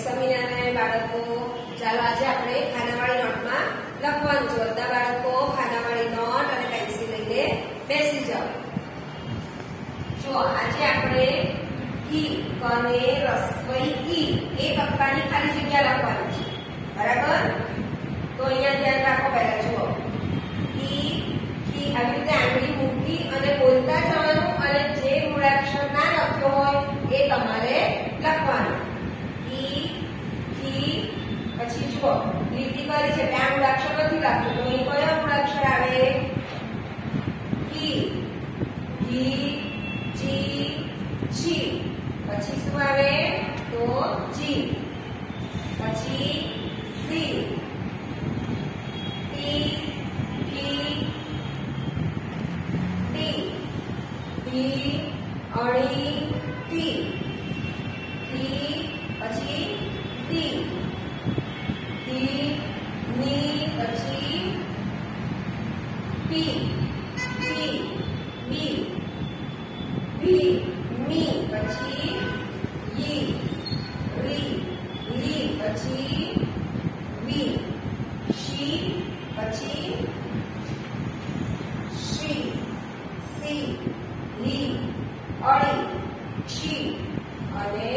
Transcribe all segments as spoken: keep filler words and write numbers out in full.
સ્વામિનારાયણ બાળકો, ચાલો આજે આપણે ખાનાવાળી નોટમાં લખવાનું છે. બધા બાળકો ખાનાવાળી નોટ અને પેન્સિલ લઈને બેસી જાઓ. જો આજે આપણે કી કને રસવઈ કી એ કપ્પાની ખાલી જગ્યા લખવાની છે. બરાબર? તો અહીંયા ધ્યાન રાખો. પહેલા જુઓ, કી કી આવી રીતે આંગળી મૂકી અને બોલતા જવાનું, અને જે મૂળાક્ષર ના લખ્યો હોય એ તમારે લખવાનું. કી કી પછી જુઓ લીટી કરી છે, ત્યાં મૂળાક્ષર નથી લખ્યું, તો અહીં કયો મૂળાક્ષર આવે? કી કી જી છી. પછી શું આવે? તો જી. પછી C T T T T અણી ટી ટી પછી ટી ટી ની પછી પી પી બી બી મી પછી ઈ રી લી પછી વી શી પછી શી સી લી અળી છી અને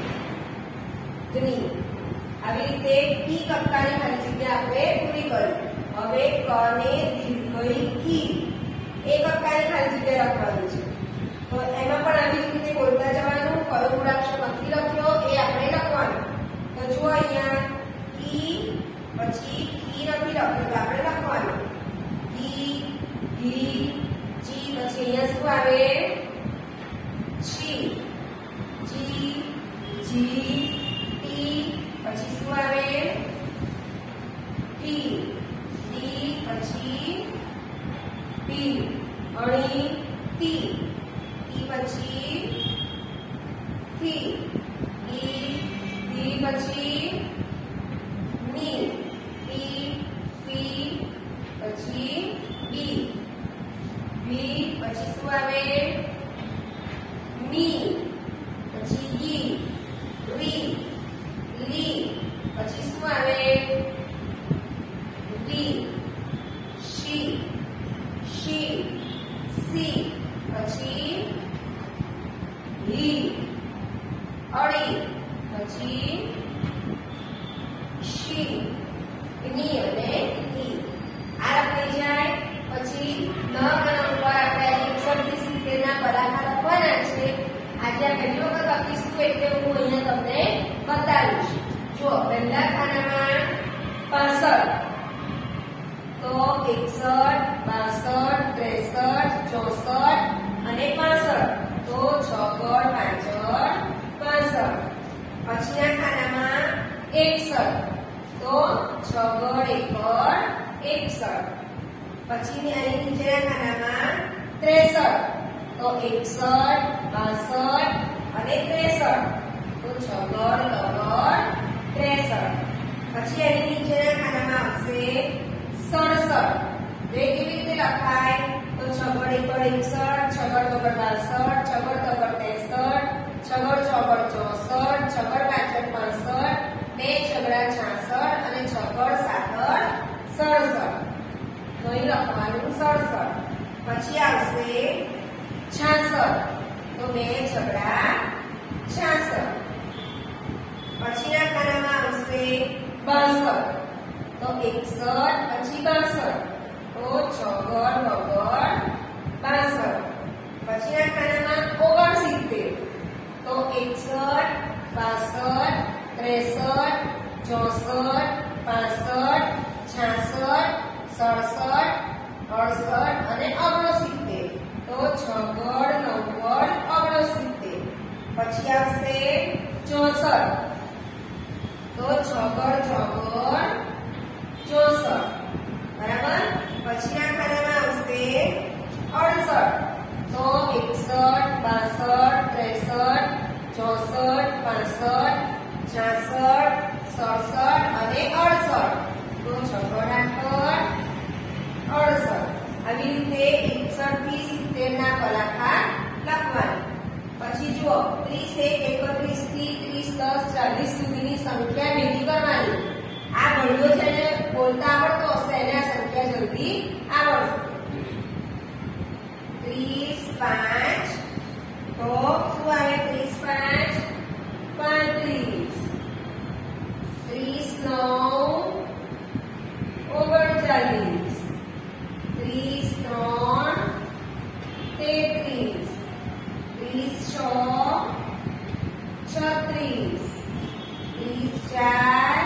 ગ્ની. આવી રીતે કી કક્કાની ખાલી જગ્યા આપણે પૂરી કરી. હવે કને દીર્ઘઈ કી એ કક્કાની ખાલી જગ્યા લખવાની છે. તો એમાં પણ આવી રીતે બોલતા જવાનું. કયો મૂળાક્ષર નથી લખ્યો એ આપણે લખવાનું. તો જુઓ અહીંયા કી પછી કી નથી લખ્યું તો આપણે લખવાનું કી કી જી. પછી અહીંયા શું આવે? છી જી જી ટી. પછી શું આવે? ટી ટી પછી પી અણી ટી ટી પછી થી ઈ ઈ પછી ની પી પી પછી બી બી પછી શું આવે? મી પછી ઈ રી લી પછી શું આવે? વી શી શી સી પછી લી અળી પછી શી ની અને ઈ. આ લખાઈ જાય. પછી ન અને ઉપર આપણે એકસો સિત્તેર ના પદાર્થ લખવાના છે. આજે આ પહેલી વખત લખીશું એટલે હું અહીંયા તમને બતાવીશ. જો પહેલા ખાનામાં પાસઠ, તો એકસઠ બાસઠ ત્રેસઠ ચોસઠ અને પાસઠ, તો છગડ પાંચડ પાસઠ. પછીના ખાનામાં એકસઠ, તો છગડ એકડ એકસઠ. પછી આની નીચેના ખાનામાં ત્રેસઠ, તો એકસઠ બાસઠ અને ત્રેસઠ, તો છગડ લગડ ત્રેસઠ. પછી આની નીચેના ખાનામાં આવશે સડસઠ. તો એ કેવી રીતે લખાય? તો છગડ એકડ એકસઠ, છગડ તગડ બાસઠ, છગડ તગડ ત્રેસઠ, છગડ ચોગડ ચોસઠ, છગડ પાંચડ પાસઠ, બે છગડા છાસઠ અને છગડ સાતડ સડસઠ. તો અહીં લખવાનું સડસઠ. પછી આવશે છાસઠ, તો બે છગડા છાસઠ. પછીના ખાનામાં આવશે બાસઠ, તો એકસઠ પછી બાસઠ, તો છગડ વગડ બાસઠ. પછીના ખાનામાં ઓગણસિત્તેર, તો એકસઠ બાસઠ ત્રેસઠ ચોસઠ પાસઠ છાસઠ સડસઠ અડસઠ અને ઓગણસિત્તેર, તો છગડ નવ્વદ ઓગણસિત્તેર. પછી આવશે ચોસઠ, તો છગડ ચોગડ ચોસઠ. બરાબર? પછીના ખાનામાં આવશે અડસઠ, તો એકસઠ બાસઠ ત્રેસઠ ચોસઠ પાસઠ છાસઠ સડસઠ અને અડસઠ, તો છગડ આઠડ અડસઠ. આવી રીતે એકસઠ થી સિત્તેર ના કલાકાર લખવાના. પછી જુઓ ત્રીસ એક એકત્રીસ થી ત્રીસ દસ ચાલીસ સુધીની સંખ્યા ભેગી કરવાની. આ ભણ્યો છે ને બોલતા આવડતો હશે એને આ સંખ્યા જલ્દી આવડશે. ત્રીસ પાંચ તો શું આવે? ત્રીસ પાંચ પાંત્રીસ. ત્રીસ નવ ઓગણચાલીસ. ત્રીસ ત્રણ તેત્રીસ. ત્રીસ છ છત્રીસ. ત્રીસ ચાર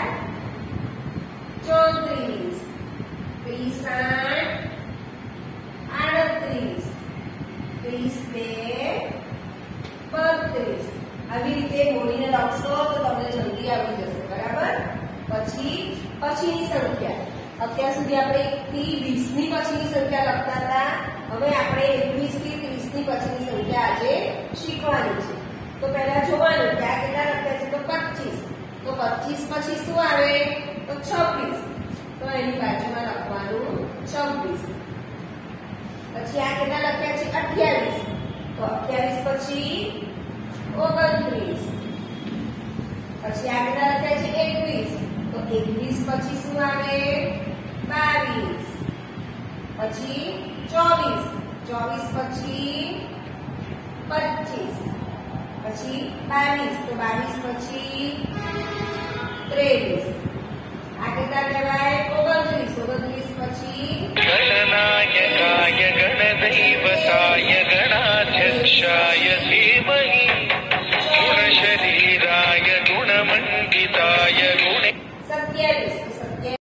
ચોત્રીસ. ત્રીસ આઠ આડત્રીસ. ત્રીસ બે બત્રીસ. આવી રીતે બોલીને લખશો તો તમને જલ્દી આવડી જશે. બરાબર? પછી પછીની સંખ્યા. અત્યાર સુધી આપણે એક થી વીસ ની પછીની સંખ્યા લખતા હતા. હવે આપણે એકવીસ થી ત્રીસ ની પછીની સંખ્યા આજે શીખવાની છે. તો પહેલા જોવાનું કે આ કેટલા લખ્યા છે? તો પચીસ. તો પચીસ પછી શું આવે? તો છવ્વીસ. તો એની બાજુમાં લખવાનું છવ્વીસ. પછી આ કેટલા લખ્યા છે? અઠ્યાવીસ. તો અઠ્યાવીસ પછી ઓગણત્રીસ. પછી આ કેટલા લખ્યા છે? એકવીસ. તો એકવીસ પછી શું આવે? બાવીસ. પછી ચોવીસ. ચોવીસ પછી પચીસ. પછી બાવીસ. તો બાવીસ પછી ત્રેવીસ. આ કેટલા કહેવાય? ઓગણત્રીસ. ઓગણત્રીસ પછી ગણનાયકાય ગણદૈવતાય ગણાધ્યક્ષાય